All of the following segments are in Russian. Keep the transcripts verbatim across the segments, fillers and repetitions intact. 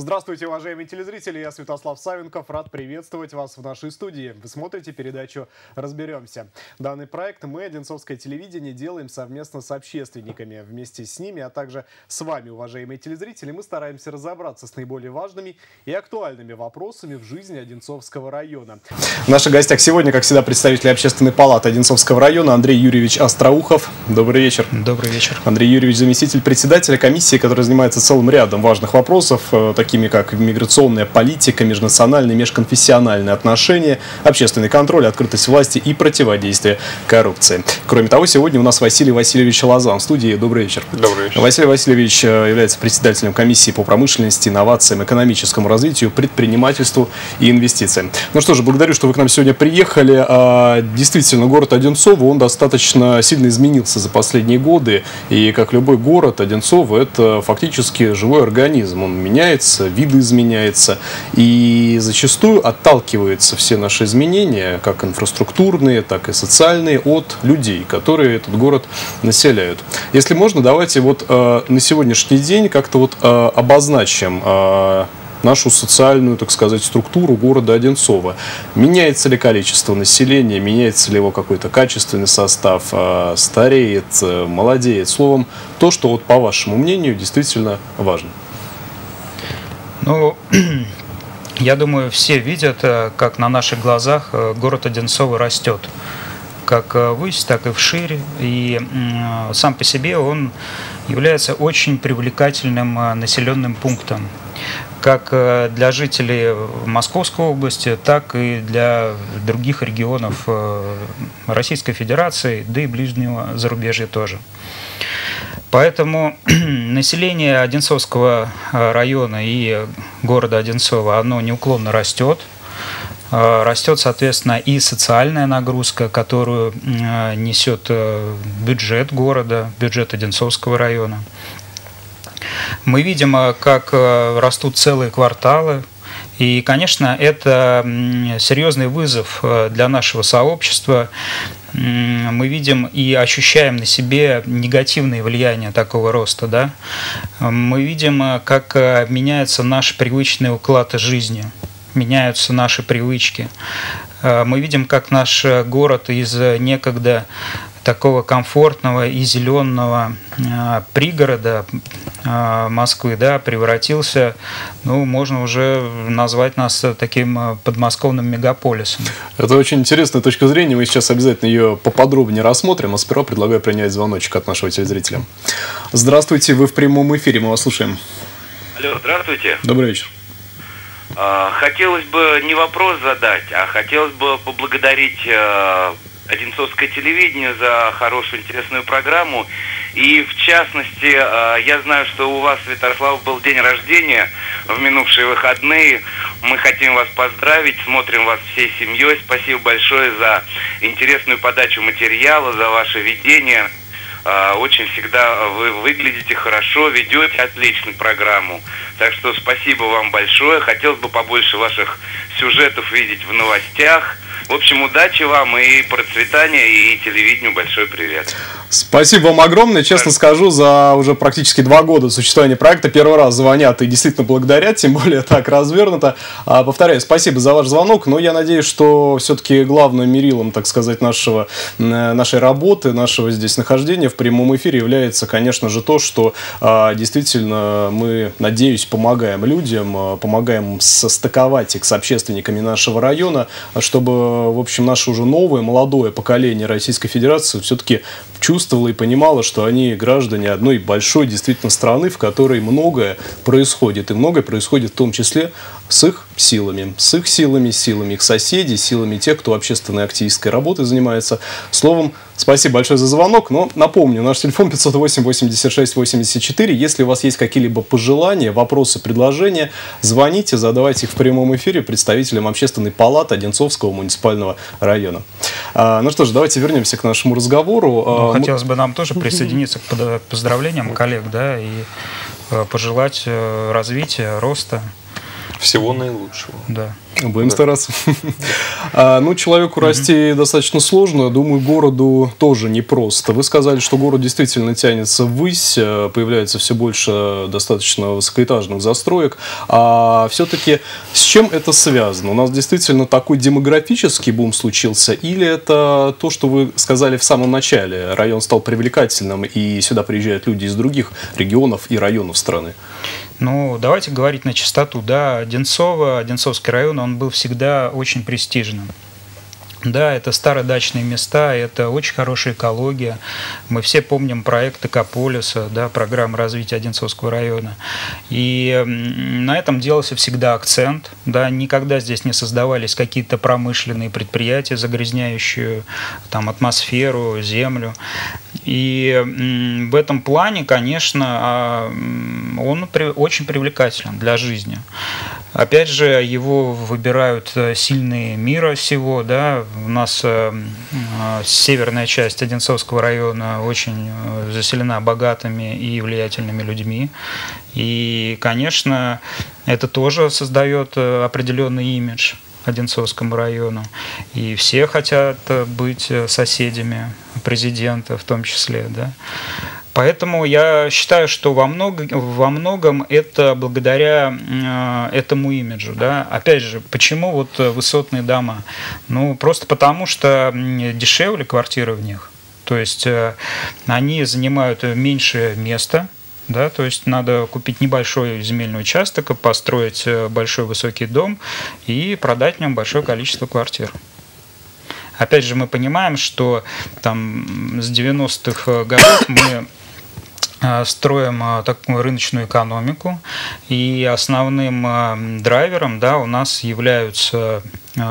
Здравствуйте, уважаемые телезрители, я Святослав Савенков, рад приветствовать вас в нашей студии. Вы смотрите передачу «Разберемся». Данный проект мы, Одинцовское телевидение, делаем совместно с общественниками. Вместе с ними, а также с вами, уважаемые телезрители, мы стараемся разобраться с наиболее важными и актуальными вопросами в жизни Одинцовского района. В наших гостях сегодня, как всегда, представители Общественной палаты Одинцовского района Андрей Юрьевич Остроухов. Добрый вечер. Добрый вечер. Андрей Юрьевич, заместитель председателя комиссии, которая занимается целым рядом важных вопросов, такими как миграционная политика, межнациональные, межконфессиональные отношения, общественный контроль, открытость власти и противодействие коррупции. Кроме того, сегодня у нас Василий Васильевич Лозан в студии. Добрый вечер. Добрый вечер. Василий Васильевич является председателем комиссии по промышленности, инновациям, экономическому развитию, предпринимательству и инвестициям. Ну что же, благодарю, что вы к нам сегодня приехали. Действительно, город Одинцово, он достаточно сильно изменился за последние годы. И как любой город, Одинцово – это фактически живой организм. Он меняется, видоизменяется. И зачастую отталкиваются все наши изменения, как инфраструктурные, так и социальные, от людей, которые этот город населяют. Если можно, давайте вот э, на сегодняшний день как-то вот э, обозначим э, нашу социальную, так сказать, структуру города Одинцово. Меняется ли количество населения, меняется ли его какой-то качественный состав, э, стареет, э, молодеет. Словом, то, что вот по вашему мнению действительно важно. Ну, я думаю, все видят, как на наших глазах город Одинцово растет. Как ввысь, так и вширь. И сам по себе он является очень привлекательным населенным пунктом. Как для жителей Московской области, так и для других регионов Российской Федерации, да и ближнего зарубежья тоже. Поэтому население Одинцовского района и города Одинцово, оно неуклонно растет. Растет, соответственно, и социальная нагрузка, которую несет бюджет города, бюджет Одинцовского района. Мы видим, как растут целые кварталы. И, конечно, это серьезный вызов для нашего сообщества. Мы видим и ощущаем на себе негативные влияния такого роста. Да? Мы видим, как меняется наш привычный уклад жизни, меняются наши привычки. Мы видим, как наш город из некогда такого комфортного и зеленого э, пригорода э, Москвы, да, превратился, ну, можно уже назвать нас таким подмосковным мегаполисом. Это очень интересная точка зрения, мы сейчас обязательно ее поподробнее рассмотрим, а сперва предлагаю принять звоночек от нашего телезрителя. Здравствуйте, вы в прямом эфире, мы вас слушаем. Алло, здравствуйте. Добрый вечер. Хотелось бы не вопрос задать, а хотелось бы поблагодарить Одинцовское телевидение за хорошую, интересную программу. И, в частности, я знаю, что у вас, Святослав, был день рождения в минувшие выходные. Мы хотим вас поздравить, смотрим вас всей семьей. Спасибо большое за интересную подачу материала, за ваше ведение. Очень всегда вы выглядите хорошо, ведете отличную программу. Так что спасибо вам большое. Хотелось бы побольше ваших сюжетов видеть в новостях. В общем, удачи вам и процветания, и телевидению большой привет. Спасибо вам огромное. Честно скажу, за уже практически два года существования проекта первый раз звонят и действительно благодарят, тем более так развернуто. А, повторяю, спасибо за ваш звонок, но я надеюсь, что все-таки главным мерилом, так сказать, нашего, нашей работы, нашего здесь нахождения в прямом эфире является, конечно же, то, что а, действительно мы, надеюсь, помогаем людям, помогаем состыковать их с общественниками нашего района, чтобы, в общем, наше уже новое, молодое поколение Российской Федерации все-таки чувствовало и понимало, что они граждане одной большой действительно страны, в которой многое происходит. И многое происходит в том числе с их силами. С их силами, силами их соседей, силами тех, кто общественной активистской работой занимается. Словом, спасибо большое за звонок. Но напомню, наш телефон пятьсот восемь восемьдесят шесть восемьдесят четыре. Если у вас есть какие-либо пожелания, вопросы, предложения, звоните, задавайте их в прямом эфире представителям Общественной палаты Одинцовского муниципального района. А, ну что ж, давайте вернемся к нашему разговору. Ну, хотелось бы нам тоже присоединиться к поздравлениям коллег, да, и пожелать развития, роста. Всего наилучшего. Да. Будем да. стараться. а, ну, человеку mm-hmm. расти достаточно сложно. Думаю, городу тоже непросто. Вы сказали, что город действительно тянется ввысь, появляется все больше достаточно высокоэтажных застроек. А все-таки с чем это связано? У нас действительно такой демографический бум случился? Или это то, что вы сказали в самом начале? Район стал привлекательным, и сюда приезжают люди из других регионов и районов страны? Ну, давайте говорить на чистоту. Да, Одинцово, Одинцовский район, он был всегда очень престижным. Да, это старые дачные места, это очень хорошая экология. Мы все помним проект Экополиса, да, программы развития Одинцовского района. И на этом делался всегда акцент. Да, никогда здесь не создавались какие-то промышленные предприятия, загрязняющие там, атмосферу, землю. И в этом плане, конечно, он очень привлекателен для жизни. Опять же, его выбирают сильные мира сего, да. У нас э, северная часть Одинцовского района очень заселена богатыми и влиятельными людьми. И, конечно, это тоже создает определенный имидж Одинцовскому району. И все хотят быть соседями президента в том числе, да. Поэтому я считаю, что во, много, во многом это благодаря э, этому имиджу. Да? Опять же, почему вот высотные дома? Ну, просто потому, что дешевле квартиры в них. То есть э, они занимают меньше места. Да, то есть надо купить небольшой земельный участок, построить большой высокий дом и продать в нем большое количество квартир. Опять же, мы понимаем, что там с девяностых годов мы строим такую рыночную экономику, и основным драйвером, да, у нас являются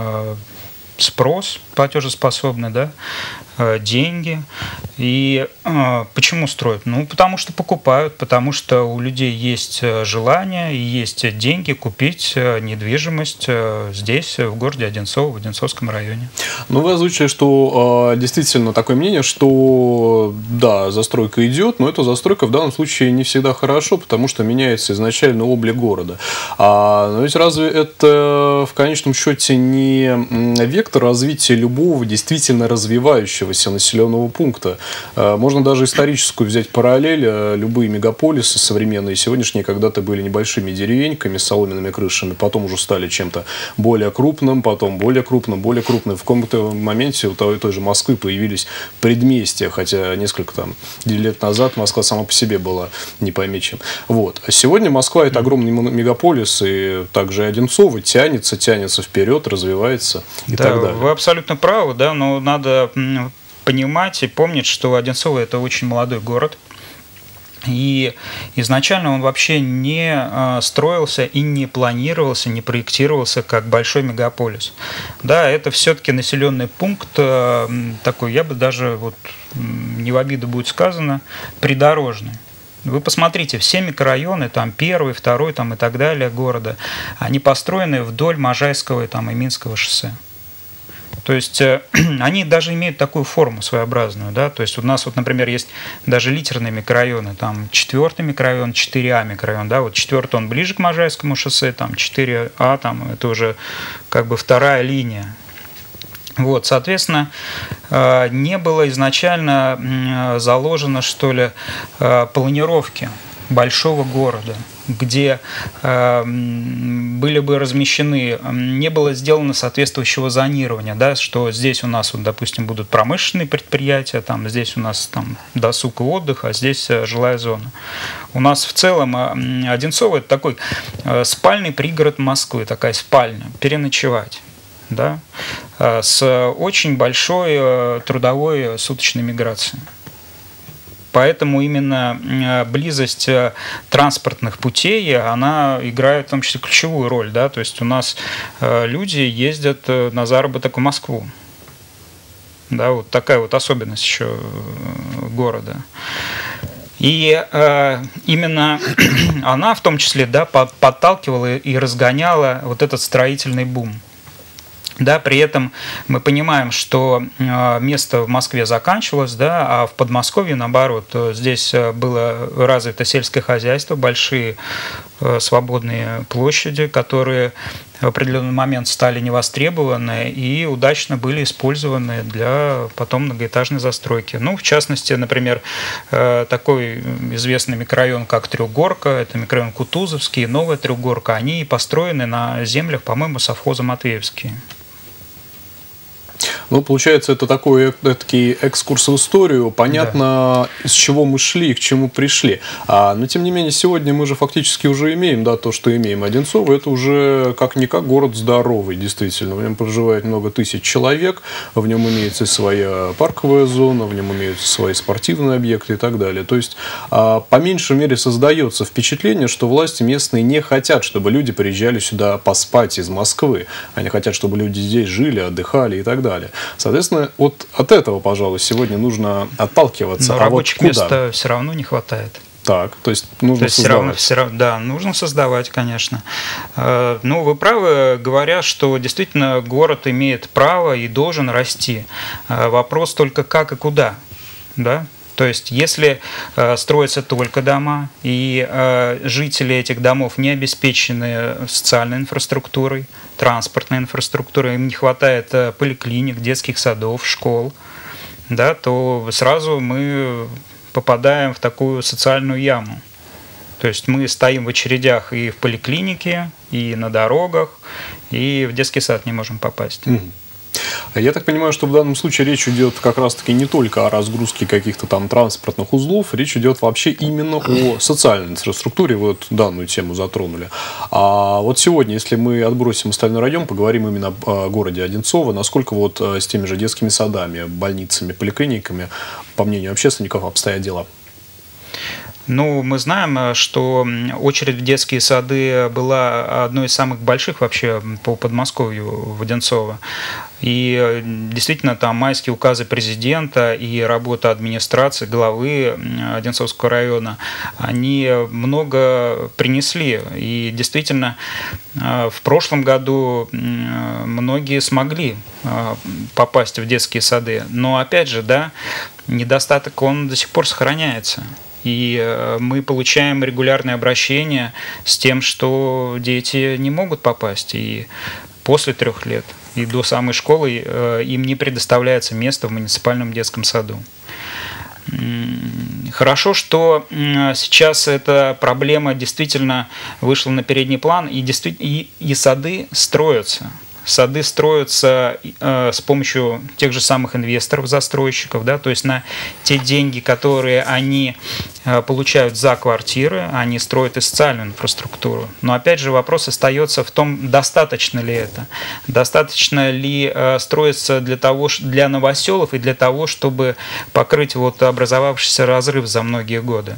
спрос платежеспособный, да, деньги. И э, почему строят? Ну, потому что покупают, потому что у людей есть желание и есть деньги купить недвижимость здесь, в городе Одинцово, в Одинцовском районе. Ну, вы озвучили, что э, действительно такое мнение, что да, застройка идет, но эта застройка в данном случае не всегда хорошо, потому что меняется изначально облик города. А, но ведь разве это в конечном счете не вектор развития любого действительно развивающегося населенного пункта? Можно даже историческую взять параллель. Любые мегаполисы современные, сегодняшние, когда-то были небольшими деревеньками с соломенными крышами, потом уже стали чем-то более крупным, потом более крупным, более крупным. В каком-то моменте у той, той же Москвы появились предместья, хотя несколько там лет назад Москва сама по себе была не пойми чем. Вот. А сегодня Москва — это огромный мегаполис, и также Одинцово тянется, тянется вперед, развивается и да, так далее. Вы абсолютно правы, да, но надо понимать и помнить, что Одинцово – это очень молодой город. И изначально он вообще не строился и не планировался, не проектировался как большой мегаполис. Да, это все-таки населенный пункт такой, я бы даже, вот, не в обиду будет сказано, придорожный. Вы посмотрите, все микрорайоны, там первый, второй там, и так далее города, они построены вдоль Можайского там, и Минского шоссе. То есть э, они даже имеют такую форму своеобразную, да, то есть у нас вот, например, есть даже литерные микрорайоны, там четвертый микрорайон, четыре А микрорайон, да, вот четвертый он ближе к Можайскому шоссе, там четыре А, там это уже как бы вторая линия. Вот, соответственно, э, не было изначально э, заложено, что ли, э, планировки большого города, где э, были бы размещены, не было сделано соответствующего зонирования, да, что здесь у нас, вот, допустим, будут промышленные предприятия, там, здесь у нас там, досуг и отдых, а здесь э, жилая зона. У нас в целом э, Одинцово – это такой э, спальный пригород Москвы, такая спальня, переночевать. Да, э, с очень большой э, трудовой суточной миграцией. Поэтому именно близость транспортных путей, она играет в том числе ключевую роль. Да? То есть у нас люди ездят на заработок в Москву. Да, вот такая вот особенность еще города. И э, именно она в том числе, да, подталкивала и разгоняла вот этот строительный бум. Да, при этом мы понимаем, что место в Москве заканчивалось, да, а в Подмосковье, наоборот, здесь было развито сельское хозяйство, большие свободные площади, которые в определенный момент стали невостребованы и удачно были использованы для потом многоэтажной застройки. Ну, в частности, например, такой известный микрорайон, как Трехгорка, это микрорайон Кутузовский, Новая Трехгорка, они построены на землях, по-моему, совхоза Матвеевский. Ну, получается, это такой такой экскурс в историю. Понятно, да, с чего мы шли и к чему пришли. А, но, тем не менее, сегодня мы же фактически уже имеем, да, то, что имеем. Одинцово – это уже как-никак город здоровый, действительно. В нем проживает много тысяч человек, в нем имеется своя парковая зона, в нем имеются свои спортивные объекты и так далее. То есть, а, по меньшей мере, создается впечатление, что власти местные не хотят, чтобы люди приезжали сюда поспать из Москвы. Они хотят, чтобы люди здесь жили, отдыхали и так далее. Соответственно, вот от этого, пожалуй, сегодня нужно отталкиваться. Но а рабочих вот мест все равно не хватает. Так, то есть нужно то есть создавать. Все равно, все, да, нужно создавать, конечно. Ну, вы правы, говоря, что действительно город имеет право и должен расти. Вопрос только как и куда, да? То есть, если э, строятся только дома, и э, жители этих домов не обеспечены социальной инфраструктурой, транспортной инфраструктурой, им не хватает э, поликлиник, детских садов, школ, да, то сразу мы попадаем в такую социальную яму. То есть мы стоим в очередях и в поликлинике, и на дорогах, и в детский сад не можем попасть. Mm-hmm. Я так понимаю, что в данном случае речь идет как раз-таки не только о разгрузке каких-то там транспортных узлов, речь идет вообще именно о социальной инфраструктуре, вы вот данную тему затронули. А вот сегодня, если мы отбросим остальной район, поговорим именно о городе Одинцово, насколько вот с теми же детскими садами, больницами, поликлиниками, по мнению общественников, обстоят дела? Ну, мы знаем, что очередь в детские сады была одной из самых больших вообще по Подмосковью в Одинцово. И действительно, там майские указы президента и работа администрации, главы Одинцовского района, они много принесли. И действительно, в прошлом году многие смогли попасть в детские сады. Но опять же, да, недостаток, он до сих пор сохраняется. И мы получаем регулярные обращения с тем, что дети не могут попасть и после трех лет, и до самой школы им не предоставляется место в муниципальном детском саду. Хорошо, что сейчас эта проблема действительно вышла на передний план, и, действительно, и, и сады строятся. Сады строятся э, с помощью тех же самых инвесторов, застройщиков, да, то есть на те деньги, которые они э, получают за квартиры, они строят и социальную инфраструктуру. Но опять же вопрос остается в том, достаточно ли это, достаточно ли э, строится для того, для новоселов и для того, чтобы покрыть вот образовавшийся разрыв за многие годы.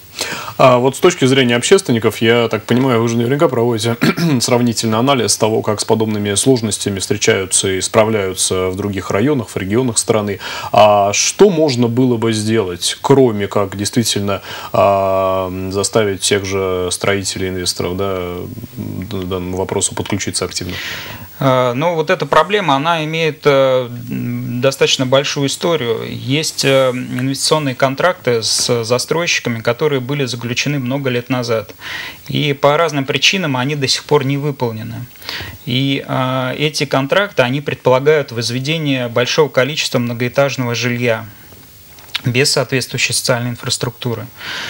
А вот с точки зрения общественников, я так понимаю, вы же наверняка проводите сравнительный анализ того, как с подобными сложностями встречаются и справляются в других районах, в регионах страны. А что можно было бы сделать, кроме как действительно а, заставить тех же строителей, инвесторов, да, к данному вопросу подключиться активно? Ну, вот эта проблема, она имеет достаточно большую историю. Есть инвестиционные контракты с застройщиками, которые были заключены много лет назад. И по разным причинам они до сих пор не выполнены. И эти контракты, они предполагают возведение большого количества многоэтажного жилья без соответствующей социальной инфраструктуры.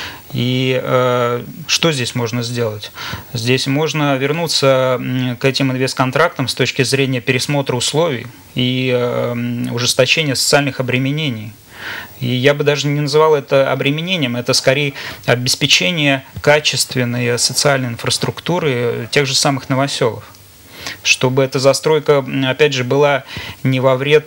И э, что здесь можно сделать? Здесь можно вернуться к этим инвестконтрактам с точки зрения пересмотра условий и э, ужесточения социальных обременений. И я бы даже не называл это обременением, это скорее обеспечение качественной социальной инфраструктуры тех же самых новоселов. Чтобы эта застройка, опять же, была не во вред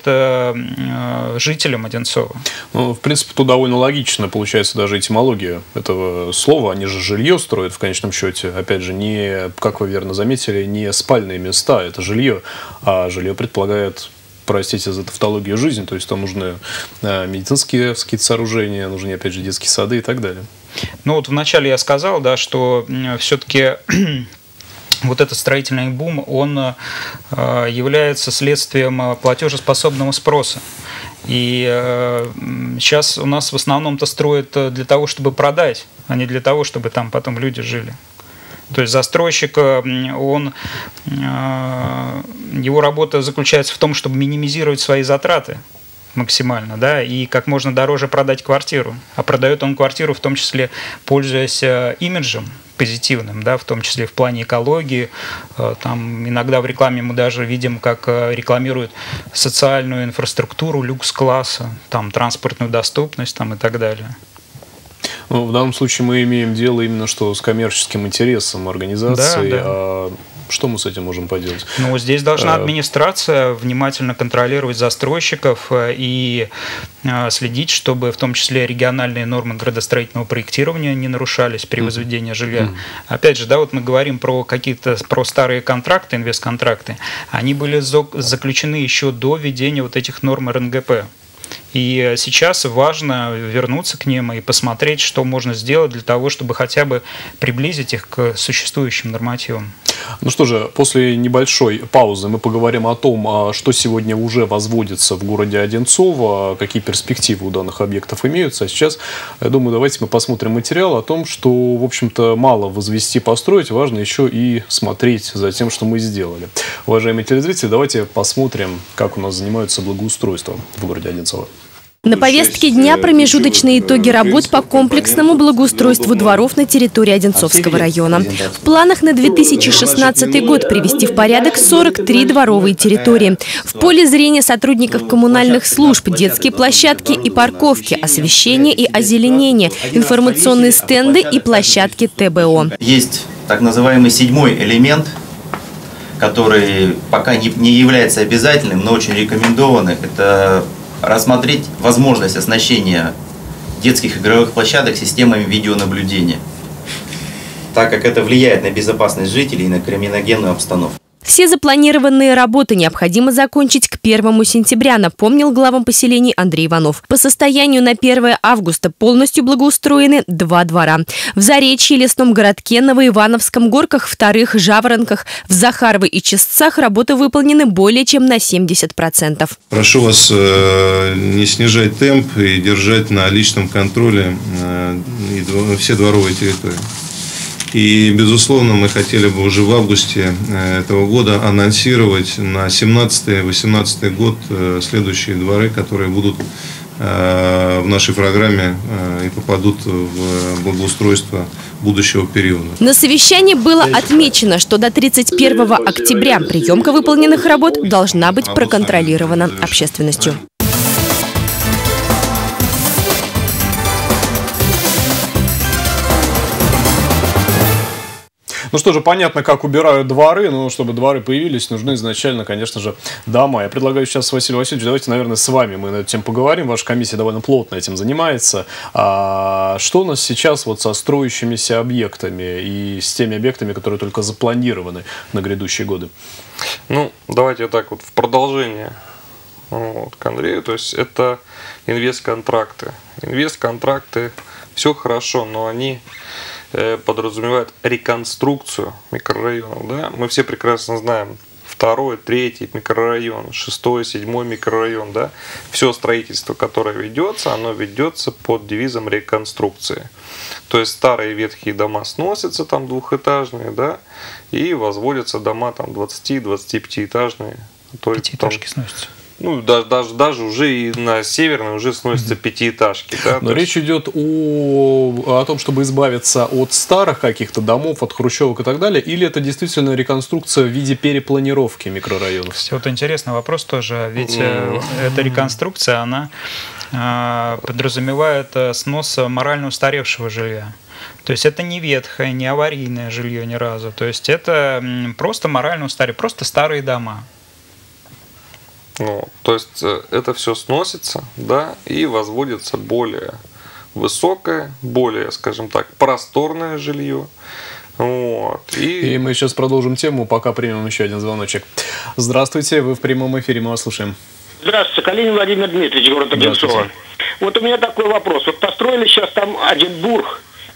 э, жителям Одинцова. Ну, в принципе, тут довольно логично получается даже этимология этого слова. Они же жилье строят в конечном счете. Опять же, не, как вы верно заметили, не спальные места, это жилье. А жилье предполагает, простите за тавтологию, жизнь. То есть там нужны медицинские какие-то сооружения, нужны, опять же, детские сады и так далее. Ну вот вначале я сказал, да, что все-таки вот этот строительный бум, он э, является следствием платежеспособного спроса. И э, сейчас у нас в основном-то строят для того, чтобы продать, а не для того, чтобы там потом люди жили. То есть застройщик, он, его работа заключается в том, чтобы минимизировать свои затраты максимально, да, и как можно дороже продать квартиру. А продает он квартиру в том числе, пользуясь имиджем позитивным, да, в том числе в плане экологии. Там иногда в рекламе мы даже видим, как рекламируют социальную инфраструктуру люкс-класса, там транспортную доступность там, и так далее. Ну, в данном случае мы имеем дело именно что с коммерческим интересом организации. Да, да. А что мы с этим можем поделать? Ну, здесь должна администрация внимательно контролировать застройщиков и следить, чтобы в том числе региональные нормы градостроительного проектирования не нарушались при возведении жилья. Mm-hmm. Опять же, да, вот мы говорим про какие-то про старые контракты, инвестконтракты. Они были заключены еще до введения вот этих норм эр эн гэ пэ. И сейчас важно вернуться к ним и посмотреть, что можно сделать для того, чтобы хотя бы приблизить их к существующим нормативам. Ну что же, после небольшой паузы мы поговорим о том, что сегодня уже возводится в городе Одинцово, какие перспективы у данных объектов имеются. А сейчас, я думаю, давайте мы посмотрим материал о том, что, в общем-то, мало возвести, построить, важно еще и смотреть за тем, что мы сделали. Уважаемые телезрители, давайте посмотрим, как у нас занимаются благоустройством в городе Одинцово. На повестке дня промежуточные итоги работ по комплексному благоустройству дворов на территории Одинцовского района. В планах на две тысячи шестнадцатый год привести в порядок сорок три дворовые территории. В поле зрения сотрудников коммунальных служб детские площадки и парковки, освещение и озеленение, информационные стенды и площадки тэ бэ о. Есть так называемый седьмой элемент, который пока не является обязательным, но очень рекомендованным. Это рассмотреть возможность оснащения детских игровых площадок системами видеонаблюдения, так как это влияет на безопасность жителей и на криминогенную обстановку. Все запланированные работы необходимо закончить к первому сентября, напомнил главам поселений Андрей Иванов. По состоянию на первое августа полностью благоустроены два двора. В Заречье, Лесном городке, Новоивановском, Горках, Вторых, Жаворонках, в Захарово и Чистцах работы выполнены более чем на семьдесят процентов. Прошу вас э, не снижать темп и держать на личном контроле э, все дворовые территории. И, безусловно, мы хотели бы уже в августе этого года анонсировать на семнадцатый-восемнадцатый год следующие дворы, которые будут в нашей программе и попадут в благоустройство будущего периода. На совещании было отмечено, что до тридцать первого октября приемка выполненных работ должна быть проконтролирована общественностью. Ну что же, понятно, как убирают дворы, но чтобы дворы появились, нужны изначально, конечно же, дома. Я предлагаю сейчас, Василий Васильевич, давайте, наверное, с вами мы на эту тему поговорим. Ваша комиссия довольно плотно этим занимается. А что у нас сейчас вот со строящимися объектами и с теми объектами, которые только запланированы на грядущие годы? Ну, давайте так вот в продолжение вот, к Андрею. То есть это инвестконтракты. Инвестконтракты, все хорошо, но они подразумевает реконструкцию микрорайонов. Да? Мы все прекрасно знаем второй, третий микрорайон, шестой, седьмой микрорайон. Да? Все строительство, которое ведется, оно ведется под девизом реконструкции. То есть старые ветхие дома сносятся, там двухэтажные, да, и возводятся дома там двадцати-двадцатипятиэтажные. Пятиэтажки сносятся. Ну, даже, даже, даже уже и на северной уже сносятся mm-hmm. пятиэтажки. Да? Но То речь есть... идет о, о том, чтобы избавиться от старых каких-то домов, от хрущевок и так далее, или это действительно реконструкция в виде перепланировки микрорайонов? Кстати, вот интересный вопрос тоже, ведь mm-hmm. эта реконструкция, она э, подразумевает снос морально устаревшего жилья. То есть это не ветхое, не аварийное жилье ни разу. То есть это просто морально устаревшие, просто старые дома. Ну, то есть это все сносится, да, и возводится более высокое, более, скажем так, просторное жилье. Вот, и... и мы сейчас продолжим тему, пока примем еще один звоночек. Здравствуйте, вы в прямом эфире, мы вас слушаем. Здравствуйте, Калинин Владимир Дмитриевич, город Одинцово. Вот у меня такой вопрос. Вот построили сейчас там один бург,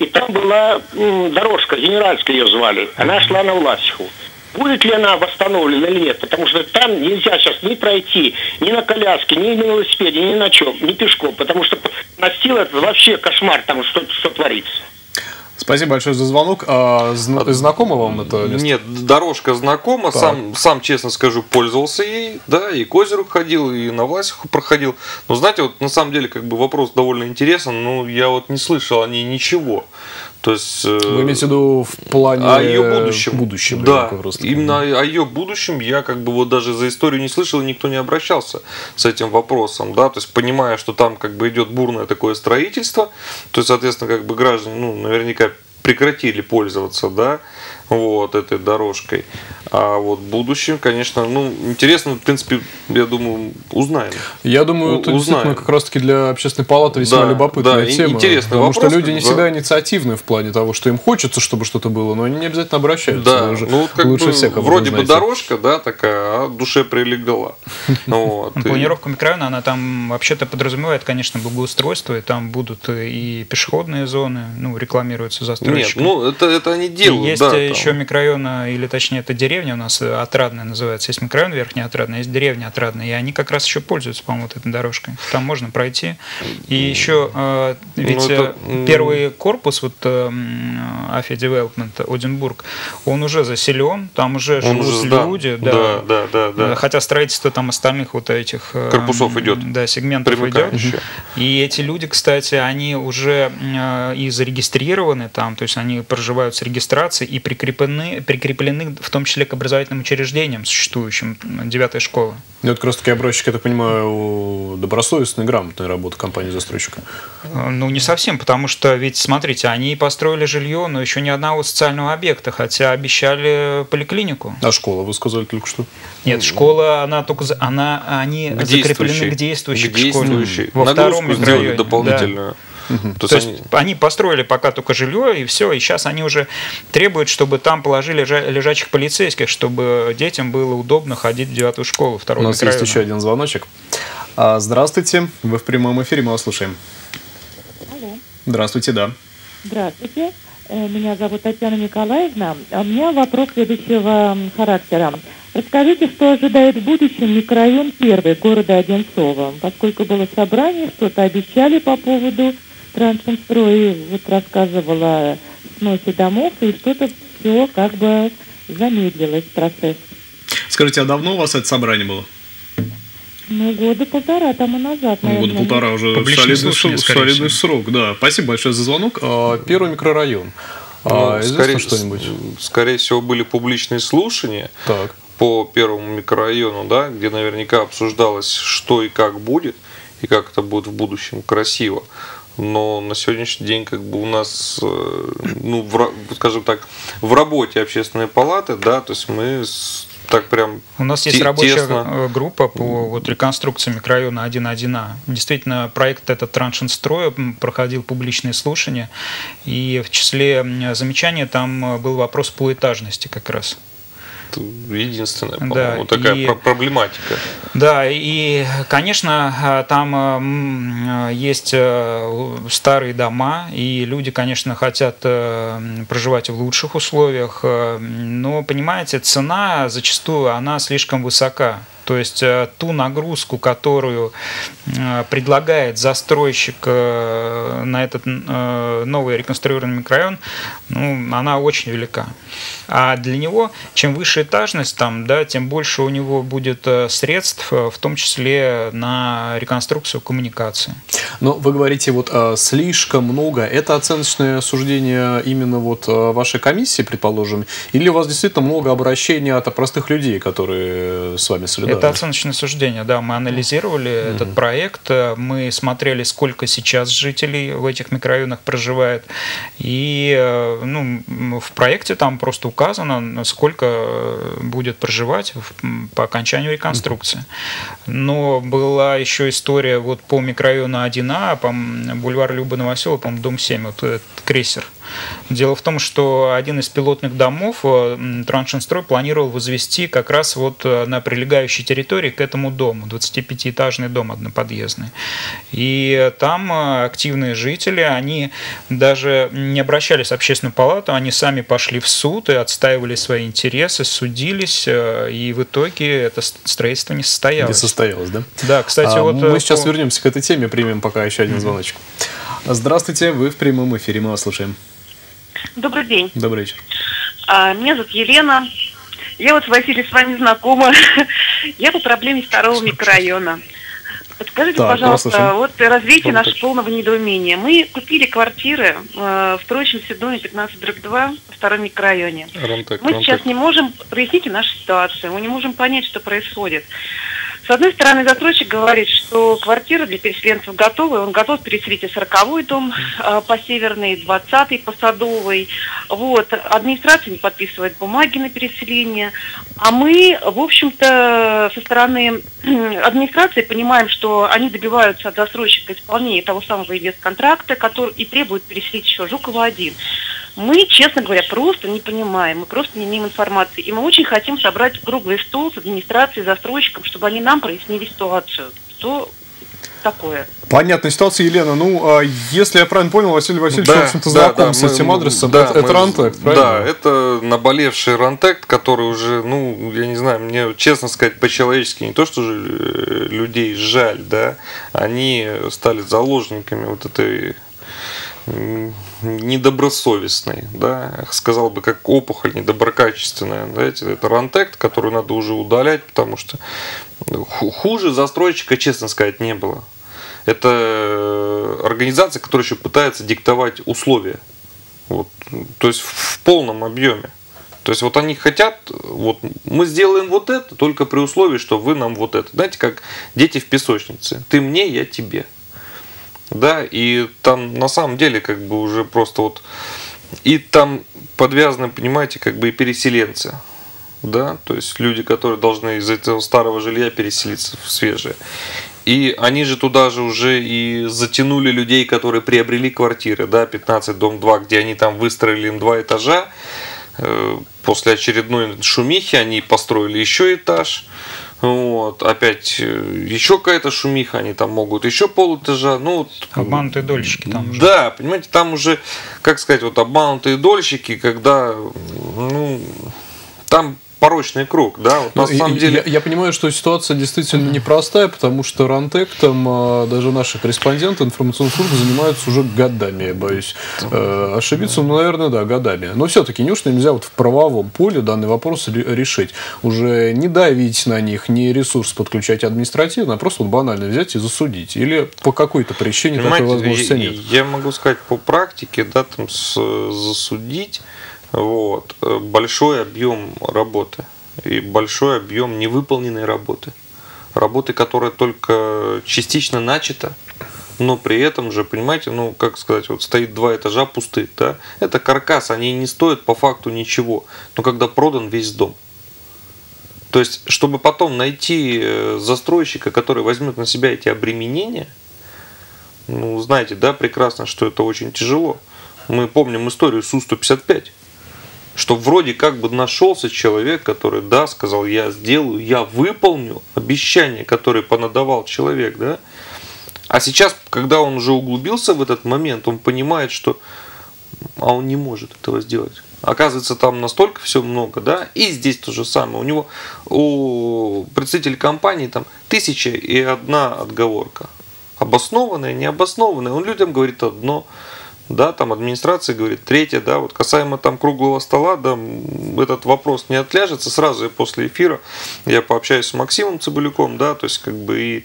и там была м, дорожка, Генеральская ее звали, она шла на Власиху. Будет ли она восстановлена или нет? Потому что там нельзя сейчас ни пройти, ни на коляске, ни на велосипеде, ни на чем, ни пешком. Потому что настил это вообще кошмар, там что, что творится. Спасибо большое за звонок. А, зна- знакомо вам это место? Нет, дорожка знакома, сам, сам, честно скажу, пользовался ей, да, и к озеру ходил, и на Власиху проходил. Но знаете, вот на самом деле как бы вопрос довольно интересный, но я вот не слышал о ней ничего. То есть, вы имеете в виду в плане о ее будущем? будущем Да, именно о ее будущем я как бы вот даже за историю не слышал, и никто не обращался с этим вопросом, да, то есть понимая, что там как бы идет бурное такое строительство, то есть, соответственно, как бы граждане, ну, наверняка прекратили пользоваться, да, вот этой дорожкой. А вот в будущем, конечно, ну, интересно, в принципе, я думаю, узнаем. Я думаю, это узнаем. действительно как раз-таки для общественной палаты весьма да, любопытная да, тема. Интересный потому вопрос, что люди не да. всегда инициативны в плане того, что им хочется, чтобы что-то было, но они не обязательно обращаются. Да, уже ну как лучше бы всех вроде бы знаете. дорожка, да, такая, а душе прилегла. Вот. Планировка микрорайона, она там вообще-то подразумевает, конечно, благоустройство, и там будут и пешеходные зоны, ну, рекламируются застройщиками. Нет, ну это, это они делают. И есть да, еще там. микрорайон, или точнее это деревня у нас, Отрадная называется. Есть микрорайон Верхний Отрадный, есть деревня Отрадная, и они как раз еще пользуются, по-моему, вот этой дорожкой. Там можно пройти. И еще, э, ведь ну, это... первый корпус, вот э, Афи Development, Одинбург, он уже заселен, там уже он живут уже, люди. Да, да, да, да, да. Хотя строительство там остальных вот этих... корпусов идет. Да, сегментов идет. И эти люди, кстати, они уже э, и зарегистрированы там, то есть они проживают с регистрацией и прикреплены, прикреплены в том числе к образовательным учреждениям, существующим, девятой школы. Это как раз таки образчик, я так понимаю, добросовестной, грамотной работы компании-застройщика. Ну, не совсем, потому что, ведь, смотрите, они построили жилье, но еще ни одного социального объекта, хотя обещали поликлинику. А школа, вы сказали только что? Нет, школа, она только, она, они к закреплены к действующей, к действующей. Во втором микрорайоне. Дополнительную. Да. Угу. То, То есть они... они построили пока только жилье, и все, и сейчас они уже требуют, чтобы там положили лежа... лежачих полицейских, чтобы детям было удобно ходить в девятую школу второго микрорайона. У нас есть еще один звоночек. Здравствуйте, вы в прямом эфире, мы вас слушаем. Алло. Здравствуйте, да. Здравствуйте, меня зовут Татьяна Николаевна. У меня вопрос следующего характера. Расскажите, что ожидает в будущем микрорайон первый города Одинцова, поскольку было собрание, что-то обещали по поводу Траншинстроя, вот рассказывала о сносе домов, и что-то все как бы замедлилось процесс. Скажите, а давно у вас это собрание было? Ну, года полтора тому назад, наверное. Ну, года полтора уже солидный, слушание, солидный срок, да. Спасибо большое за звонок. Первый микрорайон. Ну, а, скорее, что-нибудь? Скорее всего, были публичные слушания так. по первому микрорайону, да, где наверняка обсуждалось, что и как будет, и как это будет в будущем красиво. Но на сегодняшний день как бы у нас, ну, в, скажем так, в работе общественной палаты, да, то есть мы так прям у нас есть рабочая тесно. группа по вот, реконструкции микрорайона один один А. Действительно, проект этот Траншинстроя проходил публичные слушания, и в числе замечаний там был вопрос по этажности как раз. Единственная, по-моему, да, такая и, проблематика. Да, и, конечно, там есть старые дома, и люди, конечно, хотят проживать в лучших условиях, но, понимаете, цена зачастую, она слишком высока. То есть ту нагрузку, которую предлагает застройщик на этот новый реконструированный микрорайон, ну, она очень велика. А для него, чем выше этажность, там, да, тем больше у него будет средств, в том числе на реконструкцию коммуникации. Но вы говорите, вот слишком много. Это оценочное суждение именно вот вашей комиссии, предположим, или у вас действительно много обращений от простых людей, которые с вами солидарны? Это оценочное суждение, да. Мы анализировали mm-hmm. этот проект, мы смотрели, сколько сейчас жителей в этих микрорайонах проживает, и ну, в проекте там просто указано, сколько будет проживать по окончанию реконструкции. Но была еще история вот по микрорайону один А, по бульвар Любы Новоселова, по-моему, дом семь, вот этот крейсер. Дело в том, что один из пилотных домов Траншинстрой планировал возвести как раз вот на прилегающей общей территории к этому дому, двадцатипятиэтажный дом одноподъездный. И там активные жители, они даже не обращались в общественную палату, они сами пошли в суд и отстаивали свои интересы, судились, и в итоге это строительство не состоялось. Не состоялось, да? Да, кстати, а, вот... Мы сейчас по... вернемся к этой теме, примем пока еще один mm-hmm. звоночек. Здравствуйте, вы в прямом эфире, мы вас слушаем. Добрый день. Добрый вечер. А, меня зовут Елена. Я вот, Василий, с вами знакома. Я по проблеме второго микрорайона. Подскажите, так, пожалуйста, вот развитие нашего полного недоумения. Мы купили квартиры э, в строящемся доме пятнадцать дробь два во втором микрорайоне. Ромтек, мы Ромтек. Сейчас не можем, проясните нашу ситуацию, мы не можем понять, что происходит. С одной стороны, застройщик говорит, что квартира для переселенцев готова, он готов переселить и сороковой дом э, по Северной, и двадцатый по Садовой. Вот. Администрация не подписывает бумаги на переселение. А мы, в общем-то, со стороны администрации понимаем, что они добиваются от застройщика исполнения того самого инвестконтракта, который и требует переселить еще Жукова один. Мы, честно говоря, просто не понимаем, мы просто не имеем информации. И мы очень хотим собрать круглый стол с администрацией, застройщиком, чтобы они нам прояснили ситуацию. Что такое? Понятная ситуация, Елена. Ну, если я правильно понял, Василий Васильевич, да, в общем-то, да, знаком да, с мы, этим адресом. Да, это, это Ронтект, правильно? Да, это наболевший Ронтект, который уже, ну, я не знаю, мне, честно сказать, по-человечески, не то, что же людей жаль, да, они стали заложниками вот этой... недобросовестной, да, сказал бы, как опухоль недоброкачественная, знаете, это Ронтект, который надо уже удалять, потому что хуже застройщика, честно сказать, не было. Это организация, которая еще пытается диктовать условия, вот, то есть в полном объеме. То есть вот они хотят, вот мы сделаем вот это, только при условии, что вы нам вот это. Знаете, как дети в песочнице. Ты мне, я тебе. Да, и там на самом деле как бы уже просто вот и там подвязаны, понимаете, как бы и переселенцы, да, то есть люди, которые должны из этого старого жилья переселиться в свежее. И они же туда же уже и затянули людей, которые приобрели квартиры, да, пятнадцать дом два, где они там выстроили им два этажа. После очередной шумихи они построили еще этаж. Вот, опять еще какая-то шумиха, они там могут еще полэтажа. Ну, обманутые дольщики там уже. Да, понимаете, там уже, как сказать, вот обманутые дольщики, когда, ну, там порочный круг, да, вот на ну, самом деле... Я, я понимаю, что ситуация действительно непростая, потому что Ронтектом даже наши корреспонденты информационных служб занимаются уже годами, я боюсь э, ошибиться, ну, наверное, да, годами. Но все-таки неужто нельзя вот в правовом поле данный вопрос решить? Уже не давить на них, не ресурс подключать административно, а просто вот банально взять и засудить. Или по какой-то причине такой возможности нет? Я могу сказать по практике, да, там с, засудить. Вот. Большой объем работы и большой объем невыполненной работы. Работы, которая только частично начата, но при этом же, понимаете, ну, как сказать, вот стоит два этажа пустых, да, это каркас, они не стоят по факту ничего, но когда продан весь дом. То есть, чтобы потом найти застройщика, который возьмет на себя эти обременения, ну, знаете, да, прекрасно, что это очень тяжело. Мы помним историю Су сто пятьдесят пять. Что вроде как бы нашелся человек, который, да, сказал, я сделаю, я выполню обещание, которое понадавал человек, да. А сейчас, когда он уже углубился в этот момент, он понимает, что а он не может этого сделать. Оказывается, там настолько все много, да, и здесь то же самое. У него, у представителя компании там тысяча и одна отговорка. Обоснованная, необоснованная. Он людям говорит одно. Да, там администрация говорит третье, да, вот касаемо там круглого стола, да, этот вопрос не отляжется, сразу и после эфира я пообщаюсь с Максимом Цыбулюком, да, то есть как бы и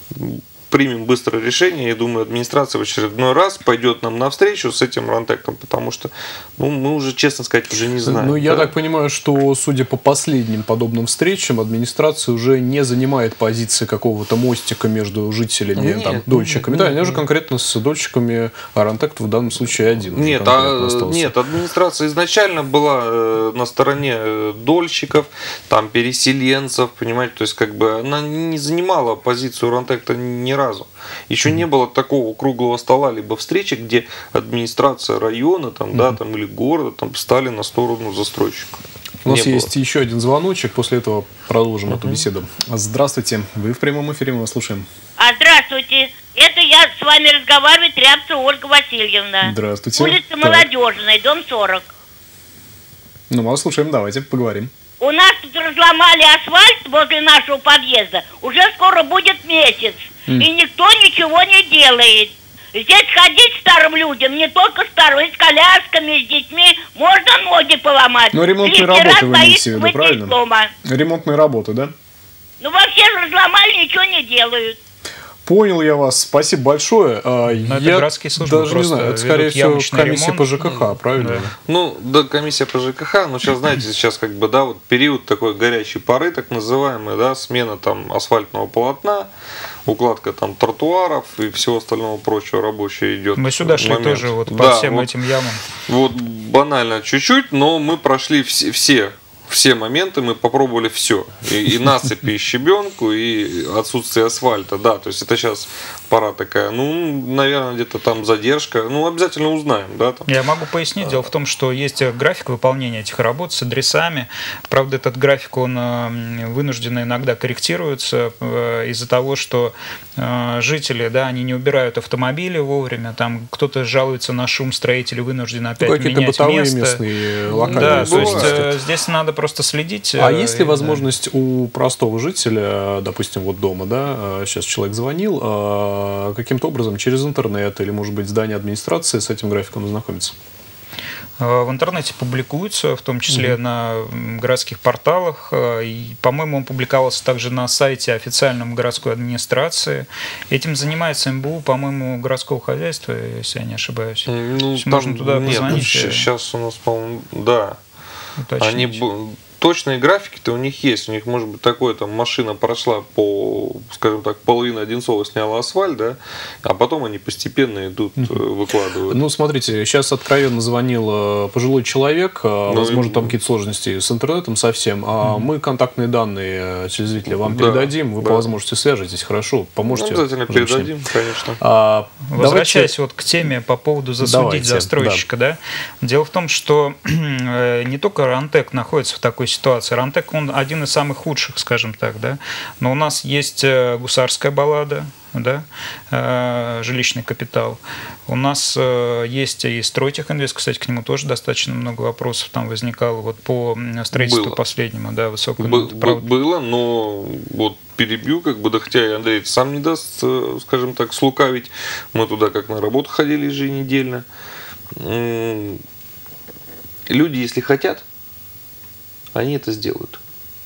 примем быстрое решение. Я думаю, администрация в очередной раз пойдет нам навстречу с этим Ронтектом, потому что ну, мы уже, честно сказать, уже не знаем. Ну, я да? так понимаю, что, судя по последним подобным встречам, администрация уже не занимает позиции какого-то мостика между жителями, нет, там, дольщиками. Нет, да, нет, они уже конкретно с дольщиками, а Ронтект в данном случае один. Нет, а, нет, администрация изначально была э, на стороне дольщиков, там, переселенцев, понимаете, то есть как бы она не занимала позицию Ронтекта ни разу. Разу. Еще не было такого круглого стола, либо встречи, где администрация района там, да, там, или города там, стали на сторону застройщика. У нас есть еще один звоночек, после этого продолжим uh-huh. эту беседу. Здравствуйте, вы в прямом эфире, мы вас слушаем. А, здравствуйте, это я с вами разговариваю, Рябцева Ольга Васильевна. Здравствуйте. Улица так. Молодежная, дом сорок. Ну, мы вас слушаем, давайте поговорим. У нас тут разломали асфальт возле нашего подъезда, уже скоро будет месяц, mm. и никто ничего не делает. Здесь ходить старым людям, не только старым, и с колясками, с детьми, можно ноги поломать. Ну, ремонтные работы вы имеете в виду, правильно? Дома. Ремонтные работы, да? Ну, вообще же разломали, ничего не делают. Понял я вас, спасибо большое. Но я это городские службы даже не знаю, это скорее всего комиссия ремонт. по ЖКХ, правильно? Да. Ну, да, комиссия по ЖКХ, но сейчас, знаете, сейчас как бы, да, вот период такой горячей поры, так называемый, да, смена там асфальтного полотна, укладка там тротуаров и всего остального прочего рабочего идет. Мы сюда шли момент. Тоже вот по да, всем вот, этим ямам. Вот банально чуть-чуть, но мы прошли все, все все моменты, мы попробовали все. И, и насыпи, и щебенку, и отсутствие асфальта. Да, то есть это сейчас пора такая, ну, наверное, где-то там задержка. Ну, обязательно узнаем, да. Там. Я могу пояснить. Дело в том, что есть график выполнения этих работ с адресами. Правда, этот график, он вынужденно иногда корректируется из-за того, что жители, да, они не убирают автомобили вовремя. Там кто-то жалуется на шум, строители вынуждены опять ну, менять бытовые, место. Местные, локальные. Да, то есть здесь надо просто следить. А есть ли возможность да. у простого жителя, допустим, вот дома, да, сейчас человек звонил, каким-то образом через интернет или, может быть, здание администрации с этим графиком ознакомиться? В интернете публикуется, в том числе mm-hmm. на городских порталах. И, по-моему, он публиковался также на сайте официальном городской администрации. Этим занимается эм бэ у, по-моему, городского хозяйства, если я не ошибаюсь. Ну, там, можно туда нет, позвонить. Ну, сейчас у нас, по-моему, да. Уточнить. Они точные графики-то у них есть. У них, может быть, такое, там, машина прошла по, скажем так, половина Одинцова сняла асфальт, да, а потом они постепенно идут, mm-hmm. выкладывают. Ну, смотрите, сейчас откровенно звонил пожилой человек, ну, возможно, там какие-то сложности с интернетом совсем, а mm-hmm. мы контактные данные телезрителя вам да, передадим, вы да. по возможности свяжетесь, хорошо, поможете. Ну, обязательно передадим, конечно. А, Возвращаясь давайте... вот к теме по поводу засудить давайте, застройщика, да. да, дело в том, что не только Рантек находится в такой ситуации. Рантек, он один из самых худших, скажем так, да. Но у нас есть гусарская баллада, да, жилищный капитал. У нас есть и Стройтехинвест, кстати, к нему тоже достаточно много вопросов там возникало вот по строительству было. последнему, да, высокого. Б- б- было, но вот перебью, как бы, да, хотя и Андрей сам не даст, скажем так, слукавить. Мы туда как на работу ходили еженедельно. Люди, если хотят, они это сделают.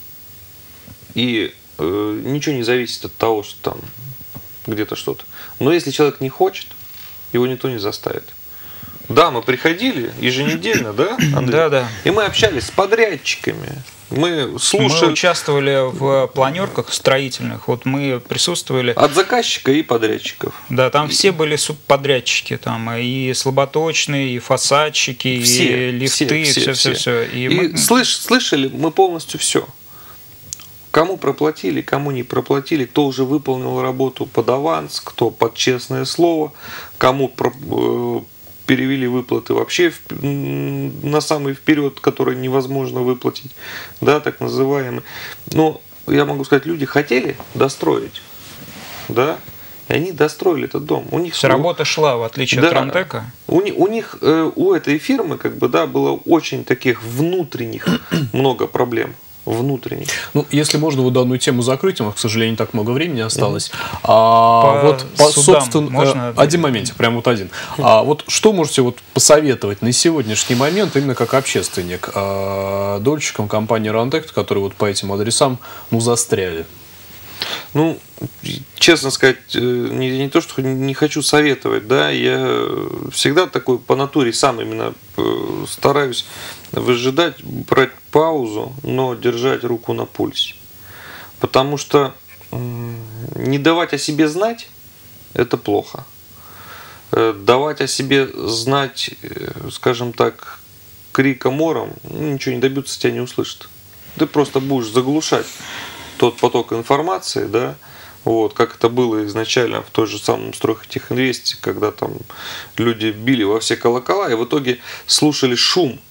И э, ничего не зависит от того, что там где-то что-то. Но если человек не хочет, его никто не заставит. Да, мы приходили еженедельно, да, Андрей? Да, да. И мы общались с подрядчиками. Мы слушали. Мы участвовали в планерках строительных. Вот мы присутствовали. От заказчика и подрядчиков. Да, там и... все были субподрядчики. Там и слаботочные, и фасадчики, все, и лифты, все, все, все. все, все. И, и мы... слыш, слышали мы полностью все. Кому проплатили, кому не проплатили, кто уже выполнил работу под аванс, кто под честное слово, кому про, э, перевели выплаты вообще в, на самый вперед, которые невозможно выплатить, да, так называемые. Но я могу сказать, люди хотели достроить, да, и они достроили этот дом. У них работа шла, в отличие да, от Рантека. У, у них, э, у этой фирмы, как бы, да, было очень таких внутренних много проблем. Внутренних. Ну, если можно вот данную тему закрыть, у нас, к сожалению, не так много времени осталось. Mm-hmm. А, по вот, по, собственно, можно... один моментик, прям вот один. А, вот что можете вот посоветовать на сегодняшний момент, именно как общественник, а, дольщикам компании Рантек, которые вот по этим адресам, ну, застряли? Ну, честно сказать, не, не то, что не хочу советовать, да, я всегда такой по натуре сам именно стараюсь выжидать, брать паузу, но держать руку на пульсе. Потому что не давать о себе знать – это плохо. Давать о себе знать, скажем так, криком, мором, ничего не добьются, тебя не услышат. Ты просто будешь заглушать тот поток информации, да, вот, как это было изначально в той же самом Стройтехинвесте, когда там люди били во все колокола и в итоге слушали шум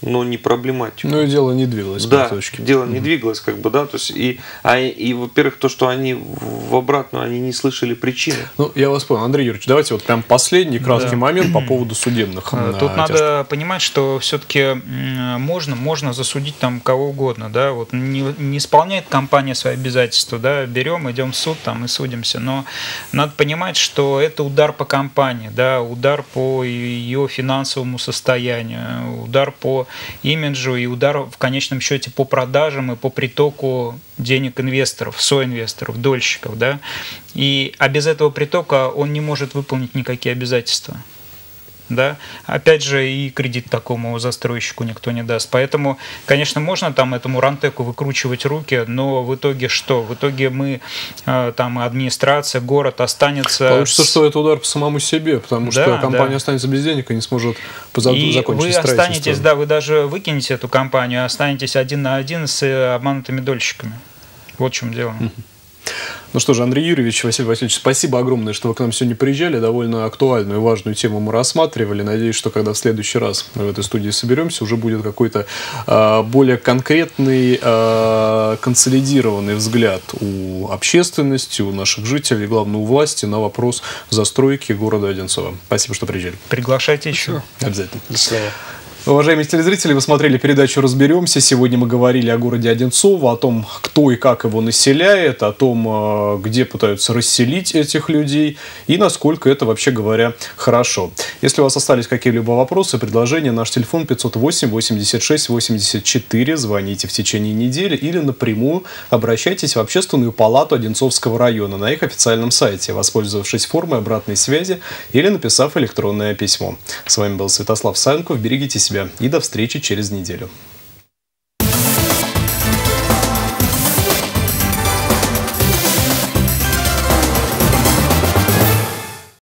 но не проблематику. Ну и дело не двигалось. Да, по точке. дело не двигалось, как бы, да, то есть и, а, и во-первых, то, что они в обратную, они не слышали причины. Ну, я вас понял, Андрей Юрьевич, давайте вот прям последний краткий да. момент по поводу судебных. Тут а, надо тяжких. понимать, что все-таки можно, можно засудить там кого угодно, да, вот не, не исполняет компания свои обязательства, да, берем, идем в суд там и судимся, но надо понимать, что это удар по компании, да, удар по ее финансовому состоянию, удар по имиджу и удар в конечном счете по продажам и по притоку денег инвесторов, соинвесторов, дольщиков, да, и а без этого притока он не может выполнить никакие обязательства. Да? Опять же, и кредит такому застройщику никто не даст. Поэтому, конечно, можно там этому Рантеку выкручивать руки, но в итоге что? В итоге мы, там, администрация, город останется... Получится, с... что это удар по самому себе, потому да, что компания да. останется без денег и не сможет позаду и закончить вы строительство. Останетесь, да, вы даже выкинете эту компанию, останетесь один на один с обманутыми дольщиками. Вот в чем дело. Ну что же, Андрей Юрьевич, Василий Васильевич, спасибо огромное, что вы к нам сегодня приезжали. Довольно актуальную и важную тему мы рассматривали. Надеюсь, что когда в следующий раз в этой студии соберемся, уже будет какой-то э, более конкретный, э, консолидированный взгляд у общественности, у наших жителей, главное, у власти на вопрос застройки города Одинцово. Спасибо, что приезжали. Приглашайте еще. Обязательно. До свидания. Уважаемые телезрители, вы смотрели передачу «Разберемся». Сегодня мы говорили о городе Одинцово, о том, кто и как его населяет, о том, где пытаются расселить этих людей и насколько это, вообще говоря, хорошо. Если у вас остались какие-либо вопросы, предложения, наш телефон пятьсот восемь восемьдесят шесть восемьдесят четыре. Звоните в течение недели или напрямую обращайтесь в Общественную палату Одинцовского района на их официальном сайте, воспользовавшись формой обратной связи или написав электронное письмо. С вами был Святослав Савенков. Берегите себя. И до встречи через неделю.